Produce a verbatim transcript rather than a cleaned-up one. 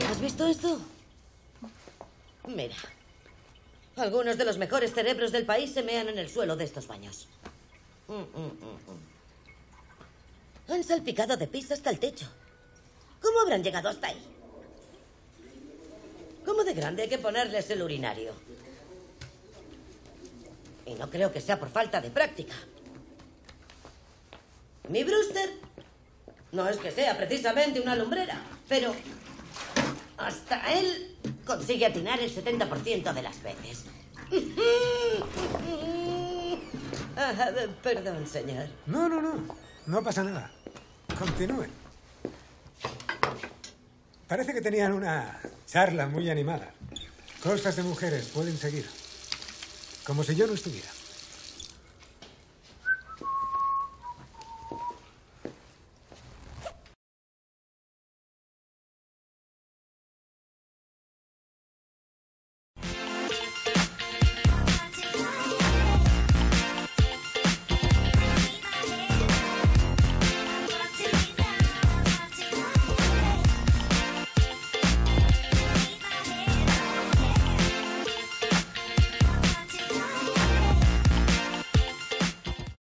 ¿Has visto esto? Mira. Algunos de los mejores cerebros del país se mean en el suelo de estos baños. Mm, mm, mm, mm. Han salpicado de pis hasta el techo. ¿Cómo habrán llegado hasta ahí? ¿Cómo de grande hay que ponerles el urinario? Y no creo que sea por falta de práctica. Mi Brewster no es que sea precisamente una lumbrera, pero hasta él consigue atinar el setenta por ciento de las veces. Ah, perdón, señor. No, no, no. No pasa nada. Continúen. Parece que tenían una charla muy animada. Cosas de mujeres pueden seguir. Como si yo no estuviera.